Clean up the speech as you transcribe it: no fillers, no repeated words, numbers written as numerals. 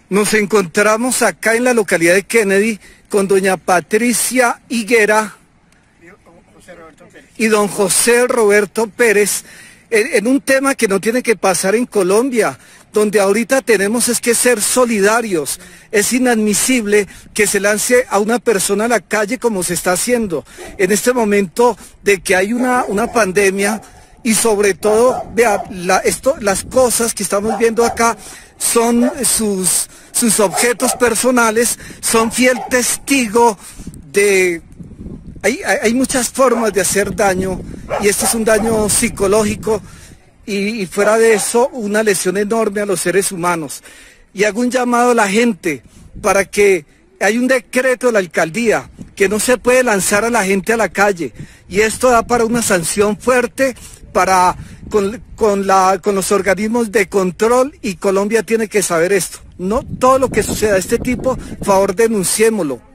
Nos encontramos acá en la localidad de Kennedy con doña Patricia Higuera y don José Roberto Pérez en un tema que no tiene que pasar en Colombia, donde ahorita tenemos es que ser solidarios. Es inadmisible que se lance a una persona a la calle como se está haciendo en este momento de que hay una pandemia. Y sobre todo, vea, las cosas que estamos viendo acá son sus objetos personales, son fiel testigo de... Hay muchas formas de hacer daño, y este es un daño psicológico, y fuera de eso, una lesión enorme a los seres humanos. Y hago un llamado a la gente para que... Hay un decreto de la alcaldía que no se puede lanzar a la gente a la calle, y esto da para una sanción fuerte con los organismos de control, y Colombia tiene que saber esto. No todo lo que suceda de este tipo, por favor, denunciémoslo.